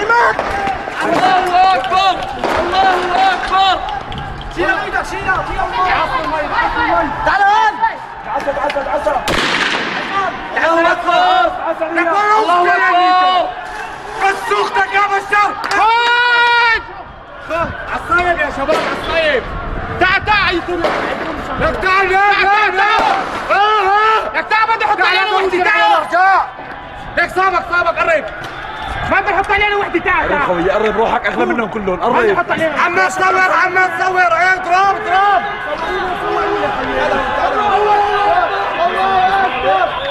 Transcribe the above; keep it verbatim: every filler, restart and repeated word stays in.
ايمن الله اكبر الله اكبر. شيلها ايدك شيلها شيلها عصر المي عصر المي. تعال هون. تعال تعال تعال. الله اكبر الله اكبر. بس اختك يا بشار. خد عالصايب يا شباب عالصايب. تعال تعال لك تعال لك لك تعال بدي احط علينا وحده. تعال لك صابك صابك قرب. ما بدي احط علينا وحده. تعال قرب خوي قرب روحك اغلى منهم كلهم ما بدي قرب. احط علينا. عمال تصور عمال تصور. ايه اضرب اضرب. الله اكبر.